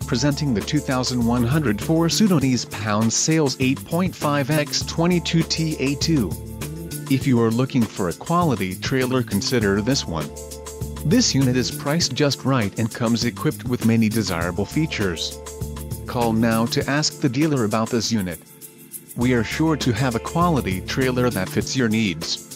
Presenting the 2104 Sudanese pound sales 8.5x22 TA2. If you are looking for a quality trailer, consider this one. This unit is priced just right and comes equipped with many desirable features. Call now to ask the dealer about this unit. We are sure to have a quality trailer that fits your needs.